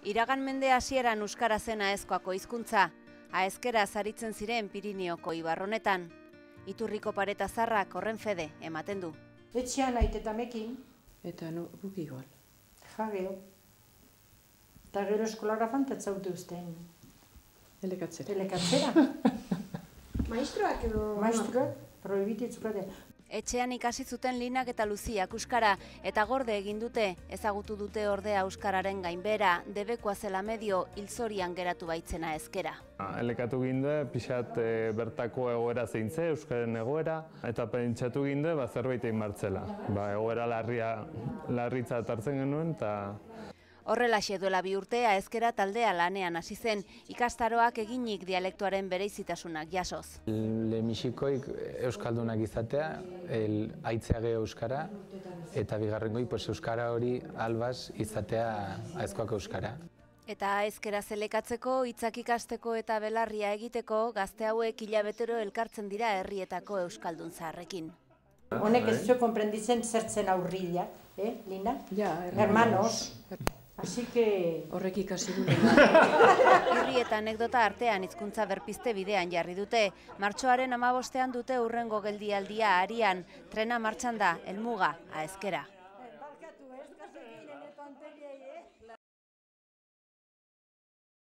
Iragan mende hasieran euskara zen aezkoako hizkuntza, aezkera zaritzen ziren Pirineoko ibarronetan. Iturriko pareta zarrak horren fede ematen du. Etxean aiteta mekin. Eta guk igual. Jageo. Eta gero eskolara fantatzaute ustean. Elekatzera. Elekatzera. Maistroak edo... Maistroak, prohibititzukatea. Etxean ikasi zuten Linak eta Luziak euskara, eta gorde egin dute, ezagutu dute ordea euskararen gainbera, debekoa zela medio, hilzorian geratu baitzena ezkera. Elekatu ginde, pixat bertako egoera zeintze, euskaren egoera, eta pentsatu ginde, zerbait egin martzela. Egoera larritza hartzen genuen, eta... Horrelaxe duela 2 urte aezkera taldea lanean hasi zen, ikastaroak eginik dialektoaren bereizitasunak jasoz. Lehenbizikoik euskaldunak izatea, aitzeage euskara, eta bigarrengoi euskara hori albaz izatea aezkoak euskara. Eta aezkera zelekatzeko, hitzak ikasteko eta belarria egiteko, gazte hauek hilabetero elkartzen dira herrietako euskaldun zaharrekin. Honek ez zo konprenditzen zertzen aurrila, Lina? Ja, hermanos. Así que... Horrek ikasi du. Irri eta anekdota artean hizkuntza berpizte bidean jarri dute. Martxoaren 15ean dute hurrengo geldialdia Arian, trena martxan da, helmuga, aezkera.